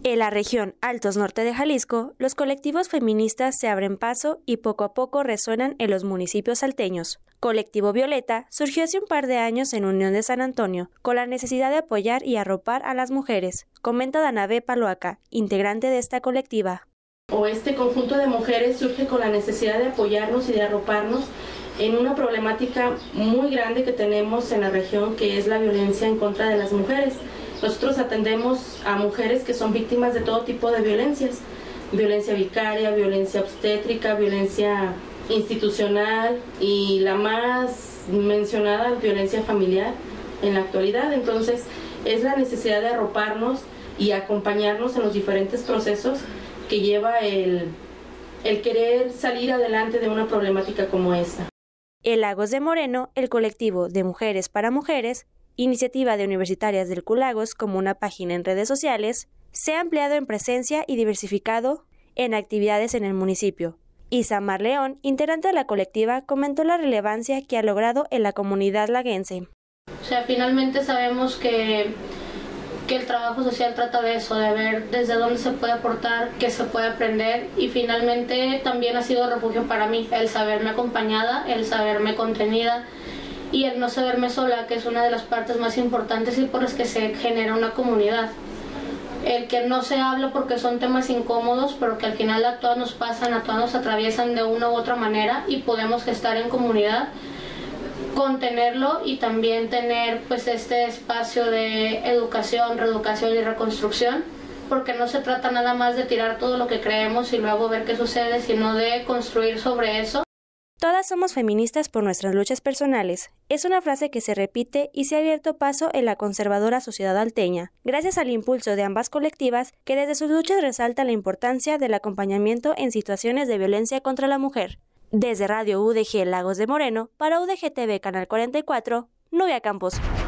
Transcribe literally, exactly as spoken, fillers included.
En la región Altos Norte de Jalisco, los colectivos feministas se abren paso y poco a poco resuenan en los municipios salteños. Colectivo Violeta surgió hace un par de años en Unión de San Antonio, con la necesidad de apoyar y arropar a las mujeres, comenta Danabé Paloaca, integrante de esta colectiva. O este conjunto de mujeres surge con la necesidad de apoyarnos y de arroparnos en una problemática muy grande que tenemos en la región, que es la violencia en contra de las mujeres. Nosotros atendemos a mujeres que son víctimas de todo tipo de violencias, violencia vicaria, violencia obstétrica, violencia institucional y la más mencionada, violencia familiar en la actualidad. Entonces, es la necesidad de arroparnos y acompañarnos en los diferentes procesos que lleva el, el querer salir adelante de una problemática como esta. En Lagos de Moreno, el colectivo de Mujeres para Mujeres, iniciativa de Universitarias del Q-Lagos como una página en redes sociales, se ha ampliado en presencia y diversificado en actividades en el municipio. Isamar León, integrante de la colectiva, comentó la relevancia que ha logrado en la comunidad laguense. O sea, finalmente sabemos que, que el trabajo social trata de eso, de ver desde dónde se puede aportar, qué se puede aprender, y finalmente también ha sido refugio para mí, el saberme acompañada, el saberme contenida, y el no saberme sola, que es una de las partes más importantes y por las que se genera una comunidad. El que no se habla porque son temas incómodos, pero que al final a todas nos pasan, a todas nos atraviesan de una u otra manera y podemos gestar en comunidad, contenerlo y también tener pues este espacio de educación, reeducación y reconstrucción, porque no se trata nada más de tirar todo lo que creemos y luego ver qué sucede, sino de construir sobre eso. Todas somos feministas por nuestras luchas personales. Es una frase que se repite y se ha abierto paso en la conservadora sociedad alteña, gracias al impulso de ambas colectivas que desde sus luchas resaltan la importancia del acompañamiento en situaciones de violencia contra la mujer. Desde Radio U D G Lagos de Moreno, para U D G T V Canal cuarenta y cuatro, Nubia Campos.